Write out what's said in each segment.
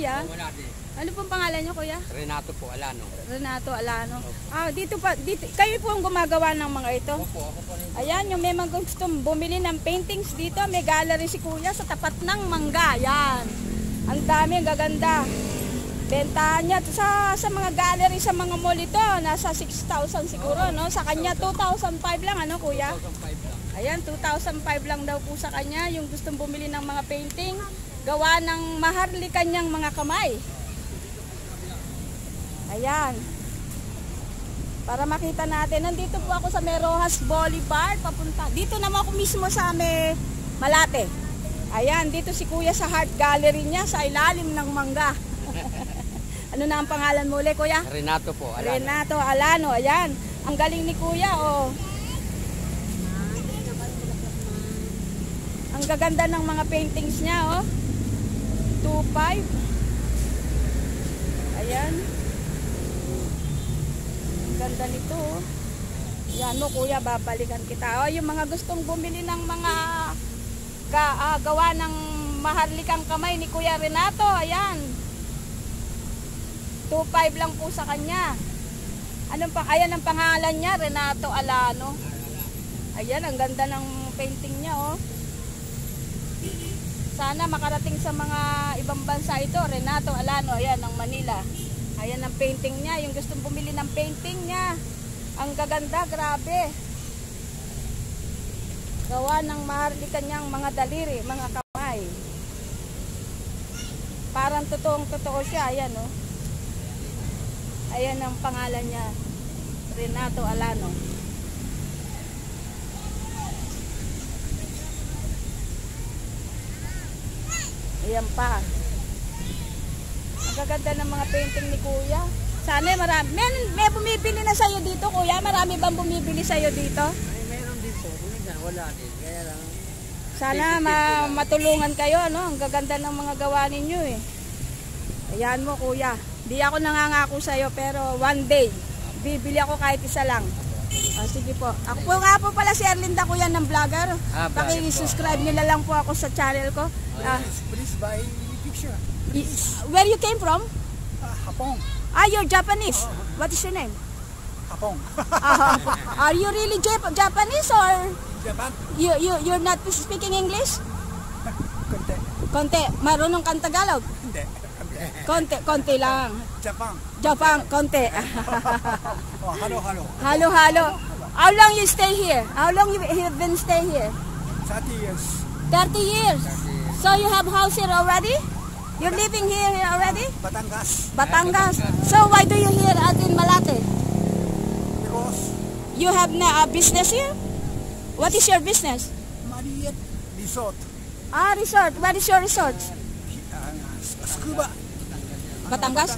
kuya? Wala din. Ano pong pangalan niyo, kuya? Renato po, Alano. Renato Alano. Dito kayo po ang gumagawa ng mga ito? Opo, ako po rin. Ayan, yung may mga gustong bumili ng paintings dito, may gallery si kuya sa tapat ng mangga. Yan. Ang dami, ang gaganda. Bentahan niya sa mga gallery, sa mga mall ito, nasa 6,000 siguro, no? Sa kanya 2,500 lang, ano kuya? 2,500 lang. Ayan, 2,500 lang daw po sa kanya, yung gustong bumili ng mga painting, gawa ng maharlika niyang mga kamay. Ayan. Para makita natin, nandito po ako sa Rojas Boulevard, papunta. Dito naman ako mismo sa Malate. Ayan, dito si kuya sa Heart Gallery niya, sa ilalim ng mangga. Ano na ang pangalan mo ulit, kuya? Renato po, Alano. Renato Alano, ayan. Ang galing ni kuya, oh. Ang gaganda ng mga paintings niya, oh. 2,500. Ayan. Ang ganda nito, oh. Yan mo, kuya, babalikan kita. Oh, yung mga gustong bumili ng mga gawa ng maharlikang kamay ni Kuya Renato, ayan. 2,500 lang po sa kanya. Ayan ang pangalan niya, Renato Alano. Ayan, ang ganda ng painting niya, oh. Sana makarating sa mga ibang bansa ito, Renato Alano, ayan, ng Manila. Ayan ang painting niya, yung gustong bumili ng painting niya. Ang gaganda, grabe. Gawa ng maharlikan niyang mga daliri, mga kamay. Parang totoong-totoo siya, ayan, oh. Ayan ang pangalan niya, Renato Alano. Ayan pa. Ang gaganda ng mga painting ni kuya. Sana marami. May bumibili na sa'yo dito, kuya? Marami bang bumibili sa'yo dito? Ay, meron din po. Minsan, wala din. Kaya lang. Sana matulungan kayo, no? Ang gaganda ng mga gawa ninyo, eh. Ayan mo, kuya. Di ako nangangako sa'yo, pero one day, bibili ako kahit isa lang. Sige po. Ako po nga po pala si Erlinda, kuya, ng vlogger. Paki-subscribe nila lang po ako sa channel ko. Please buy picture. Where you came from? Hapong. You're Japanese. What is your name? Hapong. Are you really Japanese or Japan? You're not speaking English? Konti. Konti. Marunong kang Tagalog? Hindi. Konti lang. Japan, konti. Halo. How long you stay here? How long you have been stay here? 30 years. 30 years. So you have house here already? You're living here already? Batangas. So why do you here in Malate? Because You have a business here? What is your business? Marriott Resort. Resort. Where is your resort? Scuba. Batangas?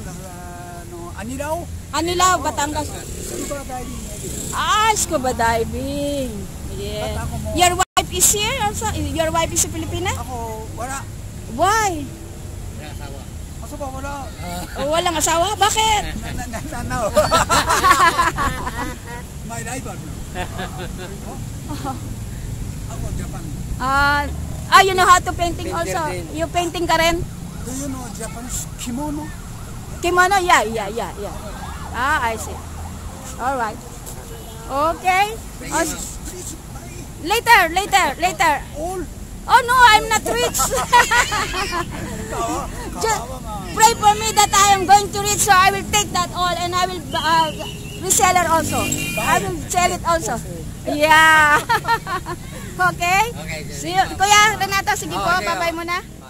Anilao, Batangas. Scuba diving. Scuba diving. Yeah. Your wife is here also? Your wife is a Filipina? Ako, wala. Why? Kaso ba, wala. Walang asawa? Bakit? No. My rival. Ako, Japan. You know how to painting also? You painting ka rin? Do you know Japanese kimono? Kimono? Yeah. I see. Alright. Okay. Later. All? Oh no, I'm not rich. Just pray for me that I am going to reach, so I will take that all and I will resell it also. I will sell it also. Yeah. Okay? See you. Kuya Renato, sige po, bye-bye muna.